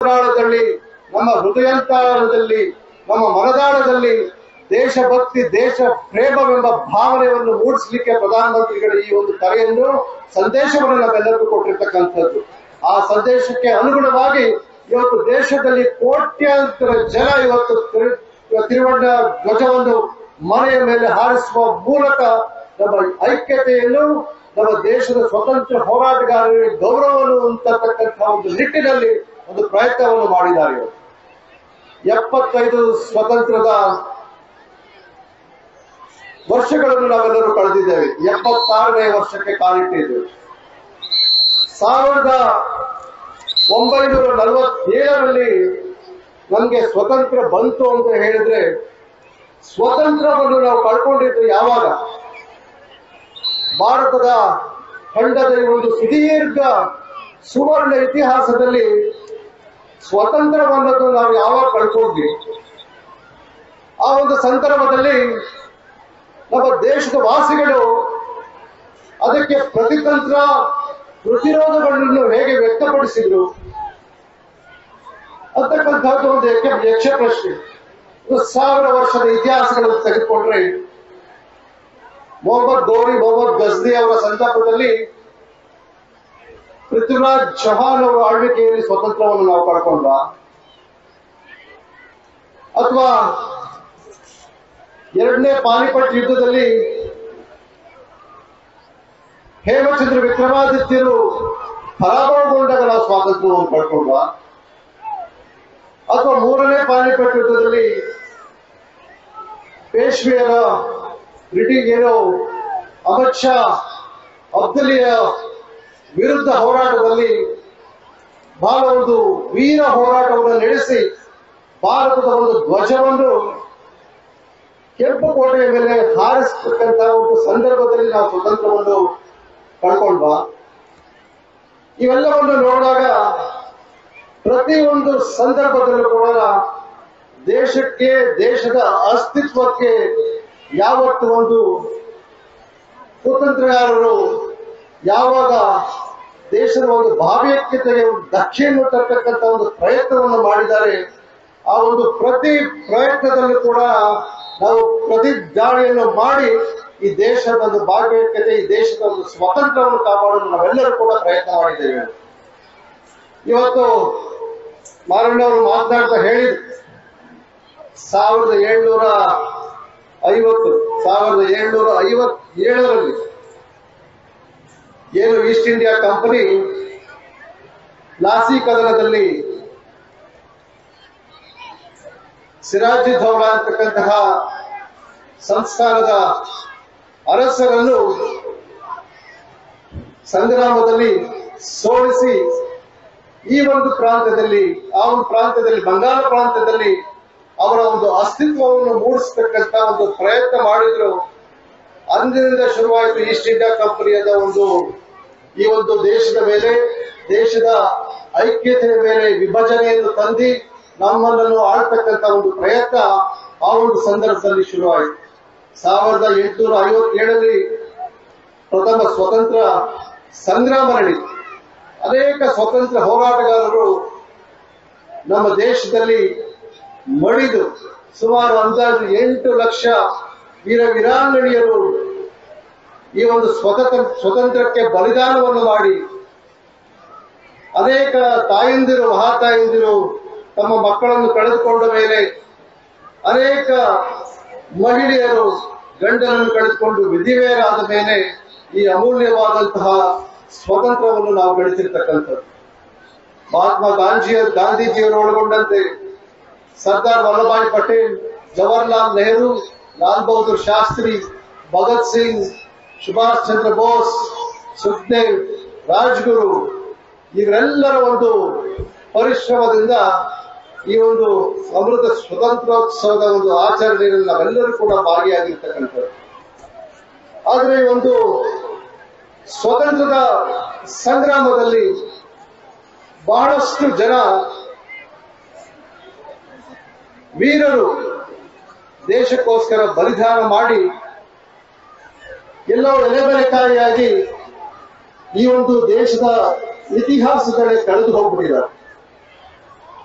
ಅಂತರಾಳದಲ್ಲಿ, ನಮ್ಮ ಹೃದಯಾಂತರಾಳದಲ್ಲಿ, ನಮ್ಮ ಮನದಾಳದಲ್ಲಿ ದೇಶಭಕ್ತಿ, ದೇಶ ಪ್ರೇಮವೆಂಬ ಭಾವನೆಯನ್ನು ಮೂಡಿಸಲಿಕ್ಕೆ ಪ್ರಧಾನಮಂತ್ರಿಗಳು ಈ ಒಂದು ಕರೆಯನ್ನು, ಸಂದೇಶವನ್ನು ನಾವೆಲ್ಲರಿಗೂ ಕೊಟ್ಟಿರ್ತಕ್ಕಂಥದ್ದು. ಆ ಸಂದೇಶಕ್ಕೆ ಅನುಗುಣವಾಗಿ ಇವತ್ತು ದೇಶದಲ್ಲಿ ಕೋಟ್ಯಾಂತರ ಜನ ಇವತ್ತು ತಿರುವಣ್ಣ ಧ್ವಜವನ್ನು ಮನೆಯ ಮೇಲೆ ಹಾರಿಸುವ ಮೂಲಕ ನಮ್ಮ ಐಕ್ಯತೆಯನ್ನು, ನಮ್ಮ ದೇಶದ ಸ್ವತಂತ್ರ ಹೋರಾಟಗಾರರಿಗೆ ಗೌರವವನ್ನು ಅಂತಕ್ಕಂತಹ ಒಂದು ನಿಟ್ಟಿನಲ್ಲಿ ಒಂದು ಪ್ರಯತ್ನವನ್ನು ಮಾಡಿದ್ದಾರೆ. 75 ಸ್ವತಂತ್ರದ ವರ್ಷಗಳನ್ನು ನಾವೆಲ್ಲರೂ ಕಳೆದಿದ್ದೇವೆ. 76ನೇ ವರ್ಷಕ್ಕೆ ಕಾಲಿಟ್ಟಿದ್ದೇವೆ. 1947ರಲ್ಲಿ ನಮಗೆ ಸ್ವತಂತ್ರ ಬಂತು ಅಂತ ಹೇಳಿದ್ರೆ, ಸ್ವತಂತ್ರವನ್ನು ನಾವು ಕಳ್ಕೊಂಡಿದ್ದು ಯಾವಾಗ? ಭಾರತದ ಖಂಡದ ಒಂದು ಸುದೀರ್ಘ ಸುವರ್ಣ ಇತಿಹಾಸದಲ್ಲಿ ಸ್ವತಂತ್ರವನ್ನೋದು ನಾವು ಯಾವಾಗ ಕಳ್ಕೊಂಡ್ವಿ? ಆ ಒಂದು ಸಂದರ್ಭದಲ್ಲಿ ನಮ್ಮ ದೇಶದ ವಾಸಿಗಳು ಅದಕ್ಕೆ ಪ್ರತಿತಂತ್ರ, ಪ್ರತಿರೋಧಗಳನ್ನು ಹೇಗೆ ವ್ಯಕ್ತಪಡಿಸಿದ್ರು ಅಂತಕ್ಕಂಥದ್ದು ಒಂದು ಯಕ್ಷ ಪ್ರಶ್ನೆ. 1000 ವರ್ಷದ ಇತಿಹಾಸಗಳನ್ನು ತೆಗೆದುಕೊಂಡ್ರೆ, ಮೊಹಮ್ಮದ್ ಗೋರಿ, ಮೊಹಮ್ಮದ್ ಗಜ್ನಿ ಅವರ ಸಂದರ್ಭದಲ್ಲಿ ಪೃಥ್ವಿರಾಜ್ ಚೌಹಾಣ್ ಅವರ ಆಳ್ವಿಕೆಯಲ್ಲಿ ಸ್ವತಂತ್ರವನ್ನು ನಾವು ಕಳ್ಕೊಂಡ, ಅಥವಾ 2ನೇ ಪಾನಿಪಟ್ ಯುದ್ಧದಲ್ಲಿ ಹೇಮಚಂದ್ರ ವಿಕ್ರಮಾದಿತ್ಯರು ಪರಾಭವಗೊಂಡಾಗ ನಾವು ಸ್ವಾತಂತ್ರ್ಯವನ್ನು ಪಡ್ಕೊಂಡ, ಅಥವಾ 3ನೇ ಪಾನಿಪಟ್ ಯುದ್ಧದಲ್ಲಿ ಪೇಶ್ವೆಯರ ಬ್ರಿಟಿಷ್ ಅಮಿತ್ ಶಾ ಅಬ್ದಲಿಯ ವಿರುದ್ಧ ಹೋರಾಟದಲ್ಲಿ ಬಹಳ ಒಂದು ವೀರ ಹೋರಾಟವನ್ನು ನಡೆಸಿ ಭಾರತದ ಒಂದು ಧ್ವಜವನ್ನು ಕೆಂಪು ಕೋಟೆಯ ಮೇಲೆ ಹಾರಿಸತಕ್ಕಂತಹ ಒಂದು ಸಂದರ್ಭದಲ್ಲಿ ನಾವು ಸ್ವತಂತ್ರವನ್ನು ಕಳ್ಕೊಂಡ್ವಾ? ಇವೆಲ್ಲವನ್ನು ನೋಡಿದಾಗ ಪ್ರತಿಯೊಂದು ಸಂದರ್ಭದಲ್ಲೂ ಕೂಡ ದೇಶಕ್ಕೆ, ದೇಶದ ಅಸ್ತಿತ್ವಕ್ಕೆ ಯಾವತ್ತು ಒಂದು ಸ್ವತಂತ್ರಗಾರರು ಯಾವಾಗ ದೇಶದ ಒಂದು ಭಾವ್ಯತೆಗೆ ಧಕ್ಕೆಯನ್ನು ತರ್ತಕ್ಕಂಥ ಒಂದು ಪ್ರಯತ್ನವನ್ನು ಮಾಡಿದ್ದಾರೆ, ಆ ಒಂದು ಪ್ರತಿ ಪ್ರಯತ್ನದಲ್ಲೂ ಕೂಡ ನಾವು ಪ್ರತಿದಾಳಿಯನ್ನು ಮಾಡಿ ಈ ದೇಶದ ಒಂದು ಭಾಗ್ಯತೆ, ಈ ದೇಶದ ಒಂದು ಸ್ವಾತಂತ್ರ್ಯವನ್ನು ಕಾಪಾಡಲು ನಾವೆಲ್ಲರೂ ಕೂಡ ಪ್ರಯತ್ನ ಮಾಡಿದ್ದೇವೆ. ಇವತ್ತು ಮಾರಣ್ಣವರು ಮಾತನಾಡ್ತಾ ಹೇಳಿದ್ರು, 1757ರಲ್ಲಿ ಏನು ಈಸ್ಟ್ ಇಂಡಿಯಾ ಕಂಪನಿ ಪ್ಲಾಸಿ ಕದನದಲ್ಲಿ ಸಿರಾಜುದ್ದೌಲಾ ಅಂತಕ್ಕಂತಹ ಸಂಸ್ಥಾನದ ಅರಸರನ್ನು ಸಂಗ್ರಾಮದಲ್ಲಿ ಸೋಲಿಸಿ ಈ ಒಂದು ಪ್ರಾಂತ್ಯದಲ್ಲಿ, ಆ ಒಂದು ಪ್ರಾಂತ್ಯದಲ್ಲಿ, ಬಂಗಾಳ ಪ್ರಾಂತ್ಯದಲ್ಲಿ ಅವರ ಒಂದು ಅಸ್ತಿತ್ವವನ್ನು ಮೂಡಿಸತಕ್ಕಂತ ಒಂದು ಪ್ರಯತ್ನ ಮಾಡಿದ್ರು. ಅಂದಿನಿಂದ ಶುರುವಾಯಿತು ಈಸ್ಟ್ ಇಂಡಿಯಾ ಕಂಪನಿಯದ ಈ ಒಂದು ದೇಶದ ಮೇಲೆ, ದೇಶದ ಐಕ್ಯತೆಯ ಮೇಲೆ ವಿಭಜನೆಯನ್ನು ತಂದಿ ನಮ್ಮನ್ನು ಆಳ್ತಕ್ಕಂಥ ಒಂದು ಪ್ರಯತ್ನ ಆ ಒಂದು ಸಂದರ್ಭದಲ್ಲಿ ಶುರುವಾಯಿತು. 1857ರಲ್ಲಿ ಪ್ರಥಮ ಸ್ವತಂತ್ರ ಸಂಗ್ರಾಮ ನಡೆಯಿತು. ಅನೇಕ ಸ್ವತಂತ್ರ ಹೋರಾಟಗಾರರು ನಮ್ಮ ದೇಶದಲ್ಲಿ ಮಡಿದು ಸುಮಾರು ಅಂದಾಜು 8 ಲಕ್ಷ ವೀರ ವೀರಾಂಗಣಿಯರು ಈ ಒಂದು ಸ್ವತಂತ್ರಕ್ಕೆ ಬಲಿದಾನವನ್ನು ಮಾಡಿ, ಅನೇಕ ತಾಯಂದಿರು, ಮಹಾತಾಯಂದಿರು ತಮ್ಮ ಮಕ್ಕಳನ್ನು ಕಳೆದುಕೊಂಡ ಮೇಲೆ, ಅನೇಕ ಮಹಿಳೆಯರು ಗಂಡನನ್ನು ಕಳೆದುಕೊಂಡು ವಿಧಿವೆಯರಾದ ಮೇಲೆ ಈ ಅಮೂಲ್ಯವಾದಂತಹ ಸ್ವಾತಂತ್ರ್ಯವನ್ನು ನಾವು ಗಳಿಸಿರ್ತಕ್ಕಂಥದ್ದು. ಮಹಾತ್ಮ ಗಾಂಧೀಜಿಯವರು ಒಳಗೊಂಡಂತೆ ಸರ್ದಾರ್ ವಲ್ಲಭಾಯ್ ಪಟೇಲ್, ಜವಾಹರ್ಲಾಲ್ ನೆಹರು, ಲಾಲ್ ಬಹದ್ದೂರ್ ಶಾಸ್ತ್ರಿ, ಭಗತ್ ಸಿಂಗ್, ಸುಭಾಷ್ ಚಂದ್ರ ಬೋಸ್, ಸುಖದೇವ್, ರಾಜ್ಗುರು ಇವರೆಲ್ಲರ ಒಂದು ಪರಿಶ್ರಮದಿಂದ ಈ ಒಂದು ಅಮೃತ ಸ್ವತಂತ್ರೋತ್ಸವದ ಒಂದು ಆಚರಣೆಯಲ್ಲಿ ನಾವೆಲ್ಲರೂ ಕೂಡ ಭಾಗಿಯಾಗಿರ್ತಕ್ಕಂಥದ್ದು. ಆದರೆ ಈ ಒಂದು ಸ್ವತಂತ್ರದ ಸಂಗ್ರಾಮದಲ್ಲಿ ಬಹಳಷ್ಟು ಜನ ವೀರರು ದೇಶಕ್ಕೋಸ್ಕರ ಬಲಿದಾನ ಮಾಡಿ ಎಲ್ಲೋ ಎಲೆಬೆಲೆಕಾಯಿಯಾಗಿ ಈ ಒಂದು ದೇಶದ ಇತಿಹಾಸಗಳೇ ಕಳೆದು ಹೋಗ್ಬಿಟ್ಟಿದ್ದಾರೆ.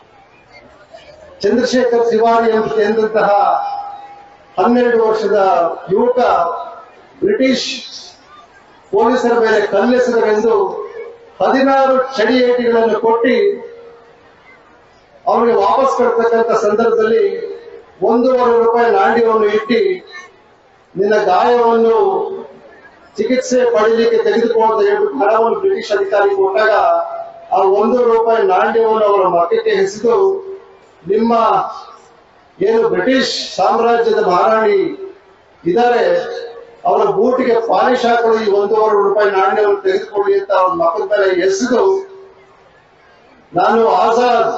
ಚಂದ್ರಶೇಖರ್ ತಿವಾರಿ ಎಂದಂತಹ 12 ವರ್ಷದ ಯುವಕ ಬ್ರಿಟಿಷ್ ಪೊಲೀಸರ ಮೇಲೆ ಕಲ್ಲೆಸೆದವೆಂದು 16 ಚಡಿಯೇಟಿಗಳನ್ನು ಕೊಟ್ಟು ಅವನಿಗೆ ವಾಪಸ್ ಕೊಡ್ತಕ್ಕಂಥ ಸಂದರ್ಭದಲ್ಲಿ ₹1.5 ನಾಣ್ಯವನ್ನು ಇಟ್ಟು ನಿನ್ನ ಗಾಯವನ್ನು ಚಿಕಿತ್ಸೆ ಪಡೆಯಲಿಕ್ಕೆ ತೆಗೆದುಕೊಳ್ಳುವಂತ ಹೇಳ್ಬಿಟ್ಟು ಹಣವನ್ನು ಬ್ರಿಟಿಷ್ ಅಧಿಕಾರಿ ಕೊಟ್ಟಾಗ ಆ ₹1 ನಾಣ್ಯವನ್ನು ಅವರ ಮಕ್ಕಕ್ಕೆ ಎಸೆದು ನಿಮ್ಮ ಏನು ಬ್ರಿಟಿಷ್ ಸಾಮ್ರಾಜ್ಯದ ಮಹಾರಾಣಿ ಇದ್ದಾರೆ ಅವರ ಬೂಟಿಗೆ ಪಾಲಿಶ್ ಹಾಕಲು ಈ ₹1.5 ನಾಣ್ಯವನ್ನು ತೆಗೆದುಕೊಳ್ಳಿ ಅಂತ ಅವ್ರ ಮಕ್ಕಳ ಮೇಲೆ ಎಸೆದು ನಾನು ಆಜಾದ್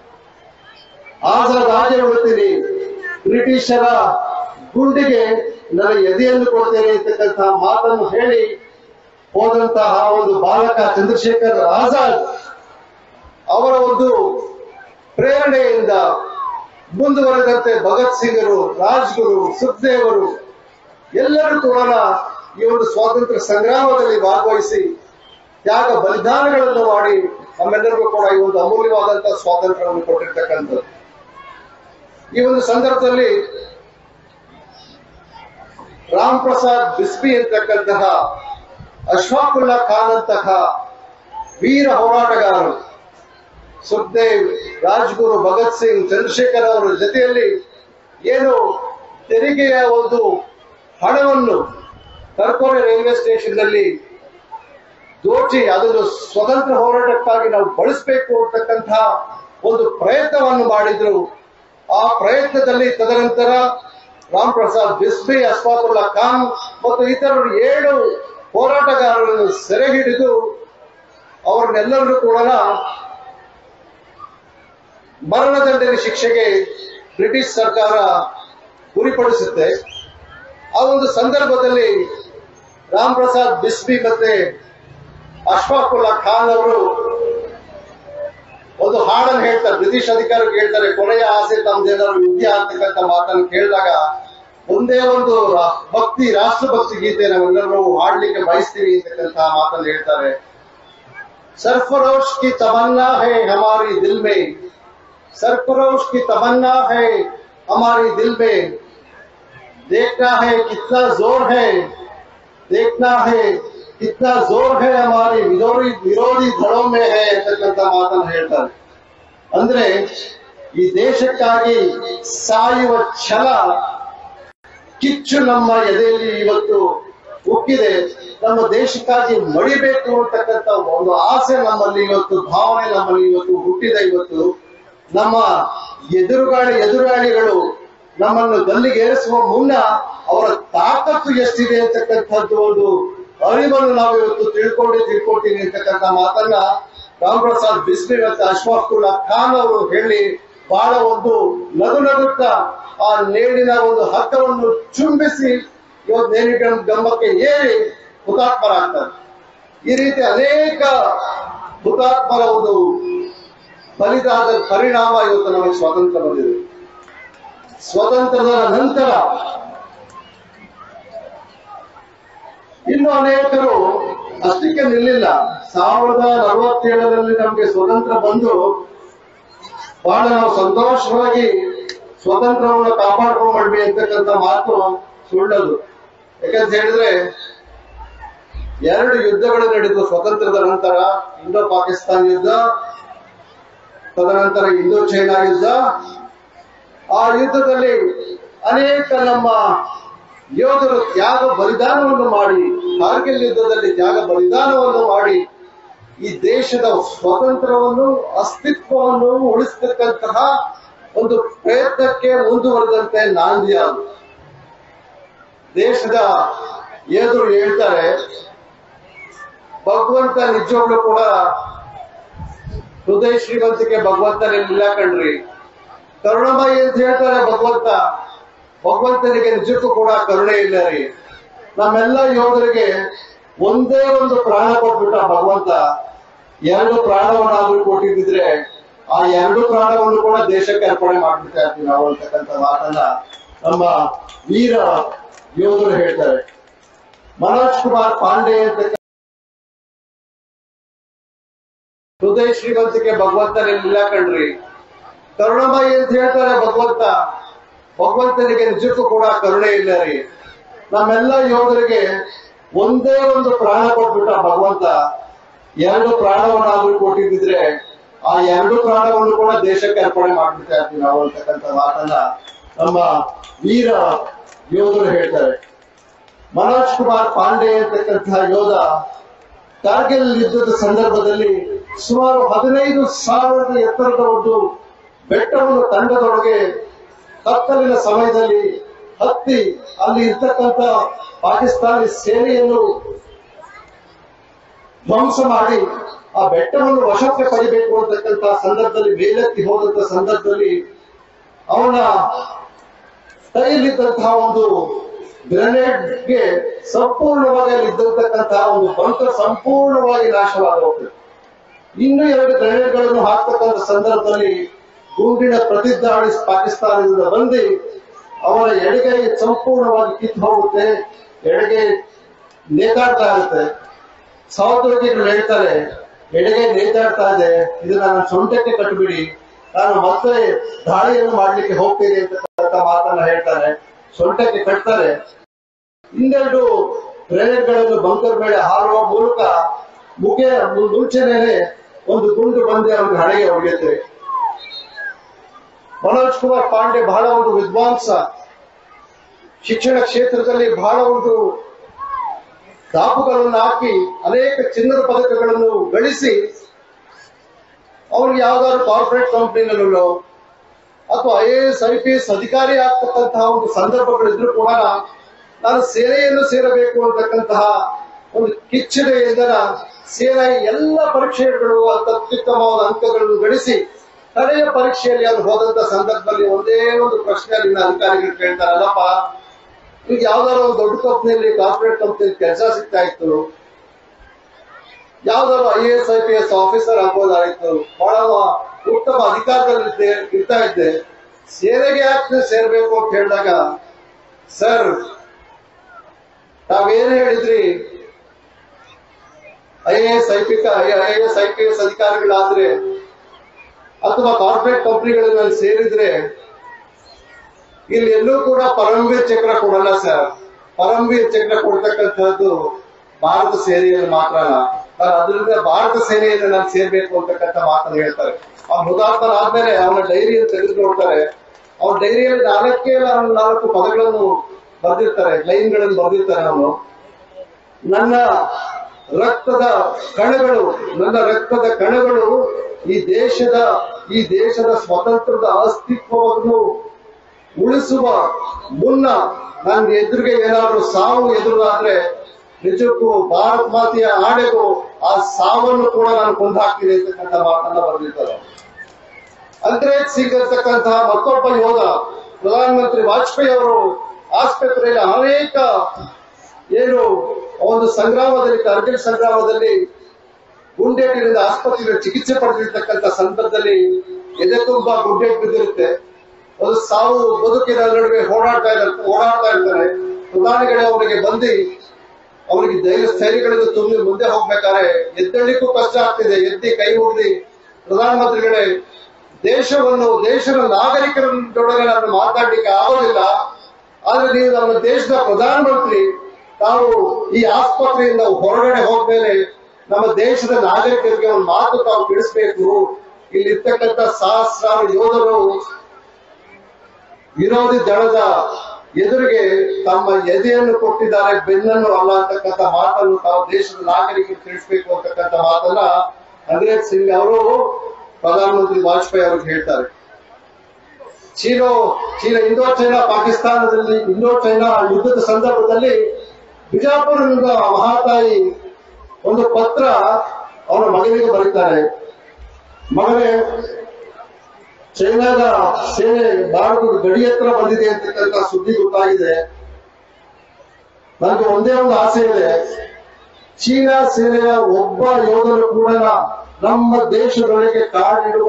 ಆಗಿ ಬಿಡುತ್ತೀನಿ, ಬ್ರಿಟಿಷರ ಗುಂಡಿಗೆ ನನ್ನ ಎದೆಯನ್ನು ಕೊಡ್ತೇನೆ ಅಂತಕ್ಕಂಥ ಮಾತನ್ನು ಹೇಳಿ ಹೋದಂತಹ ಒಂದು ಬಾಲಕ ಚಂದ್ರಶೇಖರ್ ಆಜಾದ್ ಅವರ ಒಂದು ಪ್ರೇರಣೆಯಿಂದ ಮುಂದುವರೆದಂತೆ ಭಗತ್ ಸಿಂಗರು, ರಾಜ್ಗುರು, ಸುಖದೇವರು ಎಲ್ಲರೂ ಕೂಡ ಈ ಒಂದು ಸ್ವಾತಂತ್ರ್ಯ ಸಂಗ್ರಾಮದಲ್ಲಿ ಭಾಗವಹಿಸಿ ತ್ಯಾಗ ಬಲಿದಾನಗಳನ್ನು ಮಾಡಿ ನಮ್ಮೆಲ್ಲರಿಗೂ ಕೂಡ ಈ ಒಂದು ಅಮೂಲ್ಯವಾದಂತಹ ಸ್ವಾತಂತ್ರ್ಯವನ್ನು ಕೊಟ್ಟಿರ್ತಕ್ಕಂಥದ್ದು. ಈ ಒಂದು ಸಂದರ್ಭದಲ್ಲಿ ರಾಮ್ ಪ್ರಸಾದ್ ಬಿಸ್ಮಿ ಅಂತಕ್ಕಂತಹ ಅಶ್ಫಾಕುಲ್ಲಾ ಖಾನ್ ಅಂತಹ ವೀರ ಹೋರಾಟಗಾರರು ಸುಖದೇವ್, ರಾಜ್ಗುರು, ಭಗತ್ ಸಿಂಗ್, ಚಂದ್ರಶೇಖರ್ ಅವರ ಜೊತೆಯಲ್ಲಿ ಏನು ತೆರಿಗೆಯ ಒಂದು ಹಣವನ್ನು ತರ್ಕೋರೆ ರೈಲ್ವೆ ಸ್ಟೇಷನ್ ನಲ್ಲಿ ದೋಚಿ ಅದನ್ನು ಸ್ವತಂತ್ರ ಹೋರಾಟಕ್ಕಾಗಿ ನಾವು ಬಳಸಬೇಕು ಅಂತಕ್ಕಂತಹ ಒಂದು ಪ್ರಯತ್ನವನ್ನು ಮಾಡಿದ್ರು. ಆ ಪ್ರಯತ್ನದಲ್ಲಿ ತದನಂತರ ರಾಮ್ ಪ್ರಸಾದ್ ಬಿಸ್ಮಿ, ಅಶ್ಫಾಕುಲ್ಲಾ ಖಾನ್ ಮತ್ತು ಇತರರು 7 ಹೋರಾಟಗಾರರನ್ನು ಸೆರೆ ಹಿಡಿದು ಅವರನ್ನೆಲ್ಲರೂ ಕೂಡ ಮರಣದಂಡನೆ ಶಿಕ್ಷೆಗೆ ಬ್ರಿಟಿಷ್ ಸರ್ಕಾರ ಗುರಿಪಡಿಸುತ್ತೆ. ಆ ಒಂದು ಸಂದರ್ಭದಲ್ಲಿ ರಾಮ್ ಪ್ರಸಾದ್ ಬಿಸ್ಮಿ ಮತ್ತೆ ಅಶ್ಫಾಕುಲ್ಲಾ ಖಾನ್ ಅವರು ಒಂದು ಹಾಡನ್ನು ಹೇಳ್ತಾರೆ, ಬ್ರಿಟಿಷ್ ಅಧಿಕಾರಿಗೆ ಹೇಳ್ತಾರೆ, ಕೊನೆಯ ಆಸೆ ತಮ್ಮದೇನಾದ್ರು ವಿದ್ಯೆ ಅಂತಕ್ಕಂಥ ಮಾತನ್ನು ಕೇಳಿದಾಗ ಒಂದೇ ಒಂದು ಭಕ್ತಿ, ರಾಷ್ಟ್ರಭಕ್ತಿ ಗೀತೆ ನಾವೆಲ್ಲರೂ ಹಾಡ್ಲಿಕ್ಕೆ ಬಯಸ್ತೀವಿ ಅಂತಕ್ಕಂಥ ಮಾತನ್ನು ಹೇಳ್ತಾರೆ. ಸರ್ಫರೋಶ್ ಕಿ ತಮನ್ನಾ ಹೈ ಹಮಾರಿ ದಿಲ್ ಮೇ, ಸರ್ಫರೋಶ್ ಕಿ ತಮನ್ನಾ ಹೈ ಹಮಾರಿ ದಿಲ್ ಮೇ, देखना है कितना जोर है, देखना है कितना जोर है हमारी विरोधी धड़ों में है ಅಂತಕ್ಕಂಥ ಮಾತನ್ನು ಹೇಳ್ತಾರೆ. ಅಂದ್ರೆ ಈ ದೇಶಕ್ಕಾಗಿ ಸಾಯುವ ಛಲ, ಕಿಚ್ಚು ನಮ್ಮ ಎದೆಯಲ್ಲಿ ಇವತ್ತು ಉಕ್ಕಿದೆ. ನಮ್ಮ ದೇಶಕ್ಕಾಗಿ ಮಡಿಬೇಕು ಅಂತಕ್ಕಂಥ ಒಂದು ಆಸೆ ನಮ್ಮಲ್ಲಿ ಇವತ್ತು, ಭಾವನೆ ನಮ್ಮಲ್ಲಿ ಇವತ್ತು ಹುಟ್ಟಿದೆ. ಇವತ್ತು ನಮ್ಮ ಎದುರಾಳಿಗಳು ನಮ್ಮನ್ನು ಗಲ್ಲಿಗೇರಿಸುವ ಮುನ್ನ ಅವರ ತಾಕತ್ತು ಎಷ್ಟಿದೆ ಅಂತಕ್ಕಂಥದ್ದು ಒಂದು ಅರಿವನ್ನು ನಾವು ಇವತ್ತು ತಿಳ್ಕೊಳ್ತೀನಿ ಅಂತಕ್ಕಂಥ ಮಾತನ್ನ ರಾಮ್ ಪ್ರಸಾದ್ ಬಿಸ್ಮಿ ಮತ್ತು ಅಶ್ಫಾಕುಲ್ಲಾ ಖಾನ್ ಅವರು ಹೇಳಿ ಬಹಳ ಒಂದು ನಗುತ್ತಾ ಆ ನೇಣಿನ ಒಂದು ಹಗ್ಗವನ್ನು ಚುಂಬಿಸಿ ಇವತ್ತು ನೇಣಿನ ಗಂಬಕ್ಕೆ ಏರಿ ಹುತಾತ್ಮರಾಗ್ತಾರೆ. ಈ ರೀತಿ ಅನೇಕ ಹುತಾತ್ಮರ ಒಂದು ಬಲಿದಾದ ಪರಿಣಾಮ ಇವತ್ತು ನಮಗೆ ಸ್ವಾತಂತ್ರ್ಯ ಬಂದಿದೆ. ಸ್ವಾತಂತ್ರ್ಯದ ನಂತರ ಇನ್ನು ಅನೇಕರು ಅಷ್ಟಕ್ಕೆ ನಿಲ್ಲಿಲ್ಲ. 1947ರಲ್ಲಿ ನಮಗೆ ಸ್ವತಂತ್ರ ಬಂದು ಬಹಳ ನಾವು ಸಂತೋಷವಾಗಿ ಸ್ವತಂತ್ರವನ್ನು ಕಾಪಾಡ್ಕೊಂಡ್ಬಿ ಅಂತಕ್ಕಂಥ ಮಾತು ಸುಳ್ಳದು. ಯಾಕಂತ ಹೇಳಿದ್ರೆ 2 ಯುದ್ಧಗಳು ನಡೆದು ಸ್ವತಂತ್ರದ ನಂತರ, ಇಂಡೋ ಪಾಕಿಸ್ತಾನ ಯುದ್ಧ, ತದನಂತರ ಇಂಡೋ ಚೈನಾ ಯುದ್ಧ. ಆ ಯುದ್ಧದಲ್ಲಿ ಅನೇಕ ನಮ್ಮ ಯೋಧರು ತ್ಯಾಗ ಬಲಿದಾನವನ್ನು ಮಾಡಿ, ಕಾರ್ಗಿಲ್ ಯುದ್ಧದಲ್ಲಿ ತ್ಯಾಗ ಬಲಿದಾನವನ್ನು ಮಾಡಿ ಈ ದೇಶದ ಸ್ವಾತಂತ್ರ್ಯವನ್ನು, ಅಸ್ತಿತ್ವವನ್ನು ಉಳಿಸತಕ್ಕಂತಹ ಒಂದು ಪ್ರಯತ್ನಕ್ಕೆ ಮುಂದುವರೆದಂತೆ ನಾಂದಿಯಾದ ದೇಶದ ಯೋಧರು ಹೇಳ್ತಾರೆ, ಭಗವಂತ ನಿಜವಾಗ್ಲೂ ಕೂಡ ಹೃದಯ ಶ್ರೀಮಂತಿಕೆ ಭಗವಂತನಿಲ್ಲ ಕಣ್ರಿ, ಕರುಣಮಯಿ ಅಂತ ಹೇಳ್ತಾರೆ. ಭಗವಂತನಿಗೆ ನಿಜಕ್ಕೂ ಕೂಡ ಕರುಣೆ ಇಲ್ಲ ರೀ. ನಮ್ಮೆಲ್ಲ ಯೋಧರಿಗೆ ಒಂದೇ ಒಂದು ಪ್ರಾಣ ಕೊಟ್ಬಿಟ್ಟ ಭಗವಂತ. 2 ಪ್ರಾಣವನ್ನಾದ್ರೂ ಕೊಟ್ಟಿದ್ರೆ ಆ 2 ಪ್ರಾಣವನ್ನು ಕೂಡ ದೇಶಕ್ಕೆ ಅರ್ಪಣೆ ಮಾಡ್ಬಿಡ್ತಾ ಇರ್ತೀವಿ ನಾವು ಅಂತಕ್ಕಂಥ ಮಾತನ್ನ ನಮ್ಮ ವೀರ ಯೋಧರು ಹೇಳ್ತಾರೆ. ಮನೋಜ್ ಕುಮಾರ್ ಪಾಂಡೆ ಅಂತ ಹೃದಯ ಶ್ರೀಮಂತಿಕೆ ಭಗವಂತನಿಲ್ಲ ಕಣ್ರಿ, ಕರುಣಾಮಯಿ ಅಂತ ಹೇಳ್ತಾರೆ ಭಗವಂತನಿಗೆ ನಿಜಕ್ಕೂ ಕೂಡ ಕರುಣೆ ಇಲ್ಲ ರೀ. ನಮ್ಮೆಲ್ಲ ಯೋಧರಿಗೆ ಒಂದೇ ಒಂದು ಪ್ರಾಣ ಕೊಟ್ಬಿಟ್ಟ ಭಗವಂತ. 2 ಪ್ರಾಣವನ್ನಾದ್ರೂ ಕೊಟ್ಟಿದ್ರೆ ಆ 2 ಪ್ರಾಣವನ್ನು ಕೂಡ ದೇಶಕ್ಕೆ ಅರ್ಪಣೆ ಮಾಡ್ಬಿಡ್ತಾ ಇರ್ತೀವಿ ನಾವು ಅಂತಕ್ಕಂಥ ಮಾತನ್ನ ನಮ್ಮ ವೀರ ಯೋಧರು ಹೇಳ್ತಾರೆ. ಮನೋಜ್ ಕುಮಾರ್ ಪಾಂಡೆ ಅಂತಕ್ಕಂತಹ ಯೋಧ ಕಾರ್ಗಿಲ್ ಯುದ್ಧದ ಸಂದರ್ಭದಲ್ಲಿ ಸುಮಾರು 15,000 ಎತ್ತರದ ಒಂದು ಬೆಟ್ಟವನ್ನು ತಂಡದೊಳಗೆ ಕತ್ತಲಿನ ಸಮಯದಲ್ಲಿ ಹತ್ತಿ ಅಲ್ಲಿ ಇರ್ತಕ್ಕಂಥ ಪಾಕಿಸ್ತಾನಿ ಸೇನೆಯನ್ನು ಧ್ವಂಸ ಮಾಡಿ ಆ ಬೆಟ್ಟವನ್ನು ವಶಕ್ಕೆ ಪಡಿಬೇಕು ಅಂತಕ್ಕಂಥ ಸಂದರ್ಭದಲ್ಲಿ ಮೇಲೆತ್ತಿ ಹೋದಂತ ಸಂದರ್ಭದಲ್ಲಿ ಅವನ ಕೈಯಲ್ಲಿದ್ದಂತಹ ಒಂದು ಗ್ರೆನೇಡ್ಗೆ ಸಂಪೂರ್ಣವಾಗಿ ಅಲ್ಲಿದ್ದಂತಹ ಒಂದು ಬಂಕರ್ ಸಂಪೂರ್ಣವಾಗಿ ನಾಶವಾಗಿ ಹೋಗ್ತದೆ. ಇನ್ನೂ 2 ಗ್ರೆನೇಡ್ಗಳನ್ನು ಹಾಕ್ತಕ್ಕಂಥ ಸಂದರ್ಭದಲ್ಲಿ ಗುಂಡಿನ ಪ್ರತಿದಾಳಿ ಪಾಕಿಸ್ತಾನದಿಂದ ಬಂದು ಅವರ ಎಡಗೈ ಸಂಪೂರ್ಣವಾಗಿ ಕಿತ್ತು ಹೋಗುತ್ತೆ. ಎಡಗೈ ನೇತಾಡ್ತಾ ಇರುತ್ತೆ. ಸಹೋದ್ಯೋಗಿಗಳು ಹೇಳ್ತಾರೆ, ಎಡಗೈ ನೇತಾಡ್ತಾ ಇದೆ, ಇದನ್ನ ನನ್ನ ಸೊಂಟಕ್ಕೆ ಕಟ್ಟಿಬಿಡಿ, ನಾನು ಮತ್ತೆ ದಾಳಿಯನ್ನು ಮಾಡ್ಲಿಕ್ಕೆ ಹೋಗ್ತೇನೆ ಅಂತ ಮಾತನ್ನ ಹೇಳ್ತಾರೆ. ಸೊಂಟಕ್ಕೆ ಕಟ್ತಾರೆ. 2 ಗ್ರೆನೇಡ್ಗಳನ್ನು ಬಂಕರ್ ಮೇಲೆ ಹಾರುವ ಮೂಲಕ ಮುಂಚೆನೆ ಒಂದು ಗುಂಡು ಬಂದು ಅವನಿಗೆ ಹಣೆಗೆ ಹೊಡೆಯುತ್ತೆ. ಮನೋಜ್ ಕುಮಾರ್ ಪಾಂಡೆ ಬಹಳ ಒಂದು ವಿದ್ವಾಂಸ, ಶಿಕ್ಷಣ ಕ್ಷೇತ್ರದಲ್ಲಿ ಬಹಳ ಒಂದು ದಾಪುಗಳನ್ನು ಹಾಕಿ ಅನೇಕ ಚಿನ್ನದ ಪದಕಗಳನ್ನು ಗಳಿಸಿ ಅವ್ರಿಗೆ ಯಾವ್ದಾದ್ರು ಕಾರ್ಪೊರೇಟ್ ಕಂಪನಿನಲ್ಲೋ ಅಥವಾ IAS IPS ಅಧಿಕಾರಿ ಆಗ್ತಕ್ಕಂತಹ ಒಂದು ಸಂದರ್ಭಗಳಿದ್ರು ಕೂಡ ನಾನು ಸೇನೆಯನ್ನು ಸೇರಬೇಕು ಅಂತಕ್ಕಂತಹ ಒಂದು ಕಿಚ್ಚನೆಯಿಂದ ಸೇನೆ ಎಲ್ಲ ಪರೀಕ್ಷೆಗಳು ಅತ್ಯುತ್ತಮವಾದ ಅಂಕಗಳನ್ನು ಗಳಿಸಿ ಕಡೆಯ ಪರೀಕ್ಷೆಯಲ್ಲಿ ಅದು ಹೋದಂತ ಸಂದರ್ಭದಲ್ಲಿ ಒಂದೇ ಒಂದು ಪ್ರಶ್ನೆ ಅಲ್ಲಿನ ಅಧಿಕಾರಿಗಳು ಕೇಳ್ತಾರೆ, ಅಲ್ಲಪ್ಪ ಈಗ ಯಾವ್ದಾದ್ರು ಒಂದು ದೊಡ್ಡ ಕಂಪ್ನಿಯಲ್ಲಿ ಕಾರ್ಪೊರೇಟ್ ಕಂಪ್ನಿಯಲ್ಲಿ ಕೆಲಸ ಸಿಗ್ತಾ ಇತ್ತು, ಯಾವ್ದಾದ್ರು IAS IPS ಆಫೀಸರ್ ಆಗ್ಬೋದಾಗಿತ್ತು, ಬಹಳ ಉತ್ತಮ ಅಧಿಕಾರದಲ್ಲಿ ಇರ್ತಾ ಇದ್ದೆ, ಸೇನೆಗೆ ಯಾಕೆ ಸೇರ್ಬೇಕು ಅಂತ ಹೇಳಿದಾಗ, ಸರ್ ನಾವೇನ್ ಹೇಳಿದ್ರಿ, IAS IPS ಅಧಿಕಾರಿಗಳಾದ್ರೆ ಅಥವಾ ಕಾರ್ಪೊರೇಟ್ ಕಂಪನಿಗಳಲ್ಲಿ ಸೇರಿದ್ರೆ ಇಲ್ಲಿ ಎಲ್ಲೂ ಕೂಡ ಪರಮವೀರ್ ಚಕ್ರ ಕೊಡಲ್ಲ ಸರ್. ಪರಮವೀರ್ ಚಕ್ರ ಕೊಡ್ತಕ್ಕಂಥದ್ದು ಭಾರತ ಸೇನೆಯಲ್ಲಿ ಮಾತ್ರ. ಅದರಿಂದ ಭಾರತ ಸೇನೆಯಲ್ಲಿ ನಾನು ಸೇರ್ಬೇಕು ಅಂತಕ್ಕಂಥ ಮಾತನ್ನು ಹೇಳ್ತಾರೆ. ಅವ್ನು ಹುತಾತ್ಮನಾದ್ಮೇಲೆ ಅವನ ಡೈರಿಯನ್ನು ತೆಗೆದು ನೋಡ್ತಾರೆ. ಅವ್ನ ಡೈರಿಯಲ್ಲಿ 4 ಪದಗಳನ್ನು ಬರೆದಿರ್ತಾರೆ, ಲೈನ್ಗಳನ್ನು ಬರೆದಿರ್ತಾರೆ. ಅವನು ನನ್ನ ರಕ್ತದ ಕಣಗಳು ಈ ದೇಶದ ಸ್ವತಂತ್ರದ ಅಸ್ತಿತ್ವವನ್ನು ಉಳಿಸುವ ಮುನ್ನ ನನ್ನ ಎದುರಿಗೆ ಏನಾದ್ರು ಸಾವು ಎದುರಾದ್ರೆ ನಿಜಕ್ಕೂ ಭಾರತ ಮಾತೆಯ ಆಣೆಗೂ ಆ ಸಾವನ್ನು ಕೂಡ ನಾನು ಕೊಂದು ಹಾಕ್ತೀನಿ ಅಂತಕ್ಕಂಥ ಮಾತನ್ನ ಬರೆದಿರ್ತಾರೆ. ಅಂಗ್ರೇಜ್ ಸಿಂಗ್ ಅಂತಕ್ಕಂತಹ ಮತ್ತೊಬ್ಬ ಯೋಧ, ಪ್ರಧಾನಮಂತ್ರಿ ವಾಜಪೇಯಿ ಅವರು ಆಸ್ಪತ್ರೆಯಲ್ಲಿ ಅನೇಕ ಒಂದು ಸಂಗ್ರಾಮದಲ್ಲಿ, ಕಾರ್ಗಿಲ್ ಸಂಗ್ರಾಮದಲ್ಲಿ ಗುಂಡೇಟಿನಿಂದ ಆಸ್ಪತ್ರೆಗೆ ಚಿಕಿತ್ಸೆ ಪಡೆದಿರ್ತಕ್ಕಂಥ ಸಂದರ್ಭದಲ್ಲಿ ಎದೆ ತುಂಬಾ ಗುಂಡೇಟು ಬಿದ್ದಿರುತ್ತೆ. ಒಂದು ಸಾವು ಬದುಕಿನ ನಡುವೆ ಓಡಾಡ್ತಾ ಇರ್ತಾರೆ. ಪ್ರಧಾನಿಗಳೇ ಅವರಿಗೆ ಬಂದು ಅವರಿಗೆ ಸ್ಥೈರ್ಯಗಳಿಂದ ತುಂಬಿ ಮುಂದೆ ಹೋಗ್ಬೇಕಾದ್ರೆ ಎದ್ದೇಳಿಕ್ಕೂ ಕಷ್ಟ ಆಗ್ತಿದೆ. ಎದ್ದಿ ಕೈ ಮುಗಿದಿ, ಪ್ರಧಾನಮಂತ್ರಿಗಳೇ ದೇಶದ ನಾಗರಿಕರೊಡನೆ ನಾನು ಮಾತಾಡ್ಲಿಕ್ಕೆ ಆಗೋದಿಲ್ಲ, ಆದ್ರೆ ನೀವು ನಮ್ಮ ದೇಶದ ಪ್ರಧಾನಮಂತ್ರಿ, ತಾವು ಈ ಆಸ್ಪತ್ರೆಯಿಂದ ಹೊರಗಡೆ ಹೋದ್ಮೇಲೆ ನಮ್ಮ ದೇಶದ ನಾಗರಿಕರಿಗೆ ಒಂದು ಮಾತು ತಾವು ತಿಳಿಸ್ಬೇಕು. ಇಲ್ಲಿರ್ತಕ್ಕಂಥ ಸಹಸ್ರಾರು ಯೋಧರು ವಿರೋಧಿ ದಳದ ಎದುರಿಗೆ ತಮ್ಮ ಎದೆಯನ್ನು ಕೊಟ್ಟಿದ್ದಾರೆ, ಬೆನ್ನನ್ನು ಅಲ್ಲ ಅಂತಕ್ಕಂಥ ಮಾತನ್ನು ತಾವು ದೇಶದ ನಾಗರಿಕರು ತಿಳಿಸ್ಬೇಕು ಅಂತಕ್ಕಂಥ ಮಾತನ್ನ ಅಂಗ್ರೇಜ್ ಸಿಂಗ್ ಅವರು ಪ್ರಧಾನಮಂತ್ರಿ ವಾಜಪೇಯಿ ಅವ್ರಿಗೆ ಹೇಳ್ತಾರೆ. ಇಂಡೋ ಚೈನಾ ಪಾಕಿಸ್ತಾನದಲ್ಲಿ ಇಂಡೋ ಚೈನಾ ಯುದ್ಧದ ಸಂದರ್ಭದಲ್ಲಿ ಬಿಜಾಪುರದಿಂದ ಮಹಾತಾಯಿ ಒಂದು ಪತ್ರ ಅವನ ಮಗನಿಗೆ ಬರೀತಾರೆ. ಮಗನೇ, ಚೈನಾದ ಸೇನೆ ಭಾರತದ ಗಡಿ ಹತ್ರ ಬಂದಿದೆ ಅಂತಕ್ಕಂಥ ಸುದ್ದಿ ಗೊತ್ತಾಗಿದೆ. ನನಗೆ ಒಂದೇ ಒಂದು ಆಸೆ ಇದೆ, ಚೀನಾ ಸೇನೆಯ ಒಬ್ಬ ಯೋಧನು ಕೂಡ ನಮ್ಮ ದೇಶದೊಳಗೆ ಕಾಲಿಡುವ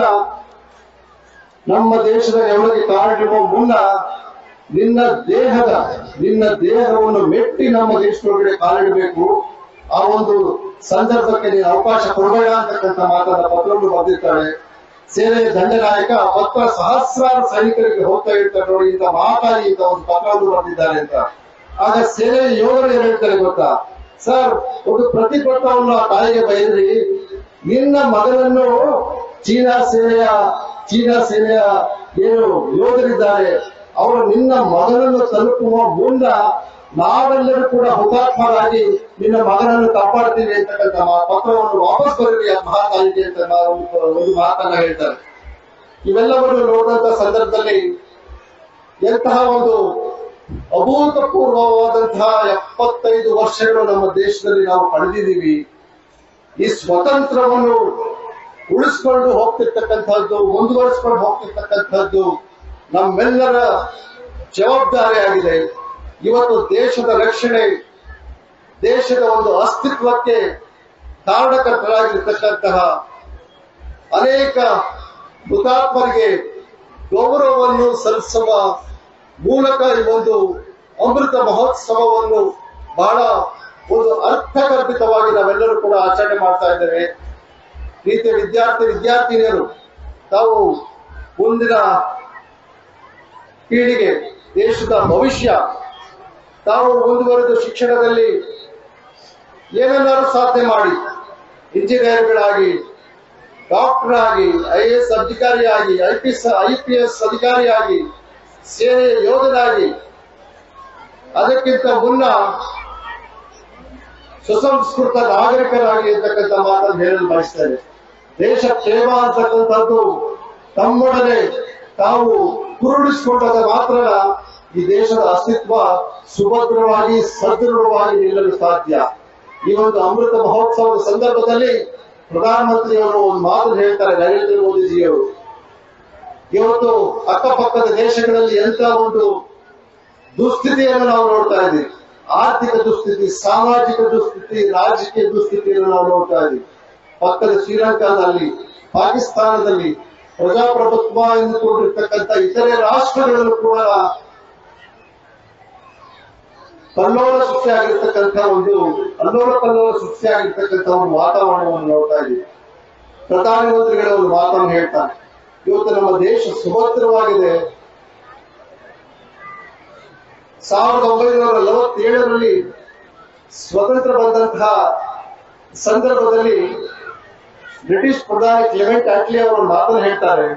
ಮುನ್ನ ನಿನ್ನ ದೇಹವನ್ನು ಮೆಟ್ಟಿ ನಮ್ಮ ದೇಶದೊಳಗಡೆ ಕಾಲಿಡಬೇಕು. ಆ ಒಂದು ಸಂದರ್ಭಕ್ಕೆ ನೀನು ಅವಕಾಶ ಕೊಡಬೇಡ ಅಂತಕ್ಕಂಥ ಮಾತನ್ನ ಪತ್ರವನ್ನು ಬರೆದಿರ್ತಾಳೆ. ಸೇನೆಯ ದಂಡನಾಯಕ ಪತ್ರ ಸಹಸ್ರಾರು ಸೈನಿಕರಿಗೆ ಹೋಗ್ತಾ ಇರ್ತಾರೆ ನೋಡಿ, ಇಂಥ ಮಹಾಕಾಲಿ ಇಂಥ ಒಂದು ಪತ್ರವನ್ನು ಬರೆದಿದ್ದಾರೆ ಅಂತ. ಆಗ ಸೇನೆಯ ಯೋಧರು ಏನ್ ಹೇಳ್ತಾರೆ ಗೊತ್ತಾ, ಸರ್ ಒಂದು ಪ್ರತಿಪತ್ರವನ್ನು ಆ ತಾಯಿಗೆ ಬೈದ್ರಿ, ನಿನ್ನ ಮಗನನ್ನು ಚೀನಾ ಸೇನೆಯ ಏನು ಯೋಧರಿದ್ದಾರೆ ಅವರು ನಿನ್ನ ಮಗನನ್ನು ತಲುಪುವ ಮುನ್ನ ನಾವೆಲ್ಲರೂ ಕೂಡ ಹುತಾತ್ಮರಾಗಿ ನಿನ್ನ ಮಗನನ್ನು ಕಾಪಾಡ್ತೀವಿ ಅಂತಕ್ಕಂಥ ಪತ್ರವನ್ನು ವಾಪಸ್ ಬರೀರಿ ಆ ಮಹಾತಾಯಿಗೆ ಅಂತ ಒಂದು ಮಾತನ್ನ ಹೇಳ್ತಾರೆ. ಇವೆಲ್ಲವನ್ನು ನೋಡಿದಂತ ಸಂದರ್ಭದಲ್ಲಿ ಎಂತಹ ಒಂದು ಅಭೂತಪೂರ್ವವಾದಂತಹ 75 ವರ್ಷಗಳು ನಮ್ಮ ದೇಶದಲ್ಲಿ ನಾವು ಕಳೆದಿದ್ದೀವಿ. ಈ ಸ್ವತಂತ್ರವನ್ನು ಉಳಿಸ್ಕೊಂಡು ಹೋಗ್ತಿರ್ತಕ್ಕಂಥದ್ದು, ಮುಂದುವರಿಸ್ಕೊಂಡು ಹೋಗ್ತಿರ್ತಕ್ಕಂಥದ್ದು ನಮ್ಮೆಲ್ಲರ ಜವಾಬ್ದಾರಿಯಾಗಿದೆ. ಇವತ್ತು ದೇಶದ ರಕ್ಷಣೆ, ದೇಶದ ಒಂದು ಅಸ್ತಿತ್ವಕ್ಕೆ ಕಾರಣಕರ್ತರಾಗಿರ್ತಕ್ಕಂತಹ ಅನೇಕ ಹುತಾತ್ಮರಿಗೆ ಗೌರವವನ್ನು ಸಲ್ಲಿಸುವ ಮೂಲಕ ಈ ಒಂದು ಅಮೃತ ಮಹೋತ್ಸವವನ್ನು ಬಹಳ ಒಂದು ಅರ್ಥಗರ್ಭಿತವಾಗಿ ನಾವೆಲ್ಲರೂ ಕೂಡ ಆಚರಣೆ ಮಾಡ್ತಾ ಇದ್ದೇವೆ. ಪ್ರೀತಿಯ ವಿದ್ಯಾರ್ಥಿನಿಯರು, ತಾವು ಮುಂದಿನ ಪೀಳಿಗೆ, ದೇಶದ ಭವಿಷ್ಯ, ತಾವು ಮುಂದುವರೆದು ಶಿಕ್ಷಣದಲ್ಲಿ ಏನನ್ನಾದ್ರೂ ಸಾಧನೆ ಮಾಡಿ ಇಂಜಿನಿಯರ್ಗಳಾಗಿ, ಡಾಕ್ಟರ್ ಆಗಿ, IAS ಅಧಿಕಾರಿಯಾಗಿ, IPS ಅಧಿಕಾರಿಯಾಗಿ, ಸೇನೆಯ ಯೋಧನಾಗಿ, ಅದಕ್ಕಿಂತ ಮುನ್ನ ಸುಸಂಸ್ಕೃತ ನಾಗರಿಕರಾಗಿ ಅಂತಕ್ಕಂಥ ಮಾತನ್ನು ಹೇಳಲು ಬಯಸ್ತೇನೆ. ದೇಶ ಪ್ರೇಮ ಅಂತಕ್ಕಂಥದ್ದು ತಮ್ಮೊಡನೆ ತಾವು ಕುರುಡಿಸಿಕೊಂಡಾಗ ಮಾತ್ರ ಈ ದೇಶದ ಅಸ್ತಿತ್ವ ಸುಭದ್ರವಾಗಿ ಸದೃಢವಾಗಿ ನಿಲ್ಲಲು ಸಾಧ್ಯ. ಈ ಒಂದು ಅಮೃತ ಮಹೋತ್ಸವದ ಸಂದರ್ಭದಲ್ಲಿ ಪ್ರಧಾನಮಂತ್ರಿಯವರು ಒಂದು ಮಾತು ಹೇಳ್ತಾರೆ, ನರೇಂದ್ರ ಮೋದಿಜಿಯವರು. ಇವತ್ತು ಅಕ್ಕಪಕ್ಕದ ದೇಶಗಳಲ್ಲಿ ಎಂತ ಒಂದು ದುಸ್ಥಿತಿಯನ್ನು ನಾವು ನೋಡ್ತಾ ಇದ್ದೀವಿ. ಆರ್ಥಿಕ ದುಸ್ಥಿತಿ, ಸಾಮಾಜಿಕ ದುಸ್ಥಿತಿ, ರಾಜಕೀಯ ದುಸ್ಥಿತಿಯನ್ನು ನಾವು ನೋಡ್ತಾ ಇದ್ದೀವಿ. ಪಕ್ಕದ ಶ್ರೀಲಂಕಾದಲ್ಲಿ, ಪಾಕಿಸ್ತಾನದಲ್ಲಿ ಪ್ರಜಾಪ್ರಭುತ್ವ ಎಂದುಕೊಂಡಿರ್ತಕ್ಕಂಥ ಇತರೆ ರಾಷ್ಟ್ರಗಳಲ್ಲೂ ಕೂಡ ಅಲ್ಲೋಲ ಸೃಷ್ಟಿಯಾಗಿರ್ತಕ್ಕಂಥ ಒಂದು ವಾತಾವರಣವನ್ನು ನೋಡ್ತಾ ಇದ್ದೀವಿ. ಪ್ರಧಾನಮಂತ್ರಿಗಳ ಒಂದು ಮಾತನ್ನು ಹೇಳ್ತಾರೆ, ಇವತ್ತು ನಮ್ಮ ದೇಶ ಸುಭದ್ರವಾಗಿದೆ. 1947ರಲ್ಲಿ ಸ್ವತಂತ್ರ ಬಂದಂತಹ ಸಂದರ್ಭದಲ್ಲಿ ಬ್ರಿಟಿಷ್ ಪ್ರಧಾನಿ ಕ್ಲೆಮೆಂಟ್ ಆಟ್ಲಿ ಅವರು ಮಾತನ್ನು ಹೇಳ್ತಾರೆ,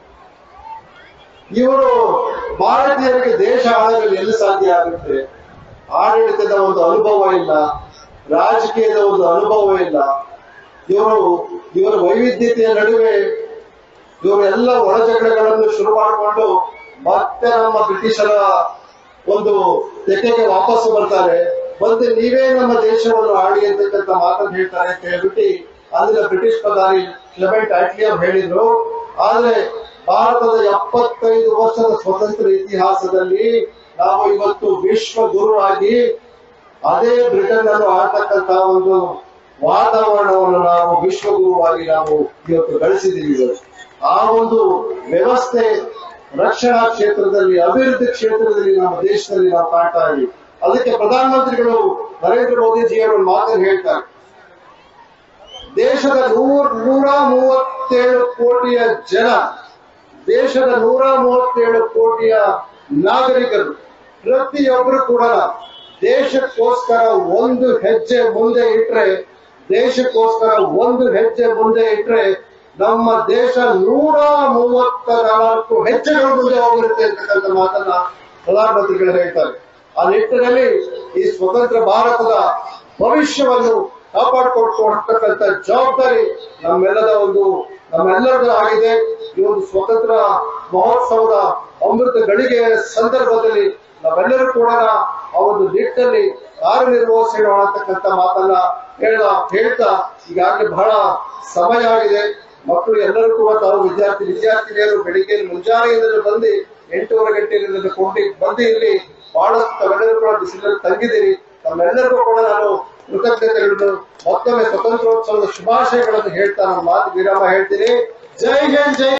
ಇವರು ಭಾರತೀಯರಿಗೆ ದೇಶ ಆಳಲು ಎಲ್ಲಿ ಸಾಧ್ಯ ಆಗುತ್ತೆ? ಆಡಳಿತದ ಒಂದು ಅನುಭವ ಇಲ್ಲ, ರಾಜಕೀಯದ ಒಂದು ಅನುಭವ ಇಲ್ಲ. ಇವರ ವೈವಿಧ್ಯತೆಯ ನಡುವೆ ಇವರೆಲ್ಲ ಒಳ ಜಗಳಗಳನ್ನು ಶುರು ಮಾಡಿಕೊಂಡು ಮತ್ತೆ ನಮ್ಮ ಬ್ರಿಟಿಷರ ಒಂದು ತೆಕ್ಕೆಗೆ ವಾಪಸ್ ಬರ್ತಾರೆ. ಬಂದು ನೀವೇ ನಮ್ಮ ದೇಶವನ್ನು ಆಡಿ ಅಂತಕ್ಕಂಥ ಮಾತನ್ನು ಹೇಳ್ತಾರೆ ಅಂತ ಹೇಳ್ಬಿಟ್ಟು ಅಂದಿನ ಬ್ರಿಟಿಷ್ ಪ್ರಧಾನಿ ಕ್ಲೆಮೆಂಟ್ ಆಟ್ಲಿ ಅವರು ಹೇಳಿದ್ರು. ಆದ್ರೆ ಭಾರತದ 75 ವರ್ಷದ ಸ್ವತಂತ್ರ ಇತಿಹಾಸದಲ್ಲಿ ನಾವು ಇವತ್ತು ವಿಶ್ವ ಗುರುವಾಗಿ ಅದೇ ಬ್ರಿಟನ್ ಅನ್ನು ಆಡ್ತಕ್ಕಂಥ ಒಂದು ವಾತಾವರಣವನ್ನು ನಾವು ವಿಶ್ವಗುರುವಾಗಿ ನಾವು ಇವತ್ತು ಗಳಿಸಿದ್ದೀವಿ. ಆ ಒಂದು ವ್ಯವಸ್ಥೆ ರಕ್ಷಣಾ ಕ್ಷೇತ್ರದಲ್ಲಿ, ಅಭಿವೃದ್ಧಿ ಕ್ಷೇತ್ರದಲ್ಲಿ ನಮ್ಮ ದೇಶದಲ್ಲಿ ನಾವು ಕಾಣ್ತಾ ಇದ್ದೀವಿ. ಅದಕ್ಕೆ ಪ್ರಧಾನಮಂತ್ರಿಗಳು ನರೇಂದ್ರ ಮೋದಿಜಿಯವರು ಮಾತನ್ನು ಹೇಳ್ತಾರೆ, ದೇಶದ 137 ಕೋಟಿಯ ಜನ, ದೇಶದ 137 ಕೋಟಿಯ ನಾಗರಿಕರು ಪ್ರತಿಯೊಬ್ಬರು ಕೂಡ ದೇಶಕ್ಕೋಸ್ಕರ ಒಂದು ಹೆಜ್ಜೆ ಮುಂದೆ ಇಟ್ರೆ ನಮ್ಮ ದೇಶ 134 ಹೆಜ್ಜೆಗಳ ಮುಂದೆ ಹೋಗಿರುತ್ತೆ ಅಂತಕ್ಕಂಥ ಮಾತನ್ನ ಪ್ರಧಾನಮಂತ್ರಿಗಳು ಹೇಳ್ತಾರೆ. ಆ ನಿಟ್ಟಿನಲ್ಲಿ ಈ ಸ್ವತಂತ್ರ ಭಾರತದ ಭವಿಷ್ಯವನ್ನು ಕಾಪಾಡಿಕೊಡ್ತಕ್ಕಂಥ ಜವಾಬ್ದಾರಿ ನಮ್ಮೆಲ್ಲರದು ಆಗಿದೆ. ಈ ಒಂದು ಸ್ವತಂತ್ರ ಮಹೋತ್ಸವದ ಅಮೃತ ಗಳಿಗೆಯ ಸಂದರ್ಭದಲ್ಲಿ ನಾವೆಲ್ಲರೂ ಕೂಡ ಆ ಒಂದು ನಿಟ್ಟಿನಲ್ಲಿ ಕಾರ್ಯನಿರ್ವಹಿಸೋಣ ಅಂತಕ್ಕಂಥ ಮಾತನ್ನ ಹೇಳ್ತಾ ಈಗಾಗಲೇ ಬಹಳ ಸಮಯ ಆಗಿದೆ. ಮಕ್ಕಳು ಎಲ್ಲರೂ ಕೂಡ ತಾವು ವಿದ್ಯಾರ್ಥಿನಿಯರು ಬೆಳಿಗ್ಗೆ ಮುಂಜಾನೆಯಿಂದ ಬಂದು 8:30 ಗಂಟೆಯಿಂದ ಬಂದು ಇಲ್ಲಿ ಬಹಳಷ್ಟು ತಾವೆಲ್ಲರೂ ಕೂಡ ಬಿಸಿಲಲ್ಲಿ ತಂಗಿದ್ದೀರಿ. ತಮ್ಮೆಲ್ಲರಿಗೂ ಕೂಡ ನಾನು ಕೃತಜ್ಞತೆಗಳನ್ನು, ಮತ್ತೊಮ್ಮೆ ಸ್ವತಂತ್ರೋತ್ಸವದ ಶುಭಾಶಯಗಳನ್ನು ಹೇಳ್ತಾ ನನ್ನ ಮಾತು ವಿರಾಮ ಹೇಳ್ತೀನಿ. ಜೈ ಹಿಂದ್, ಜೈ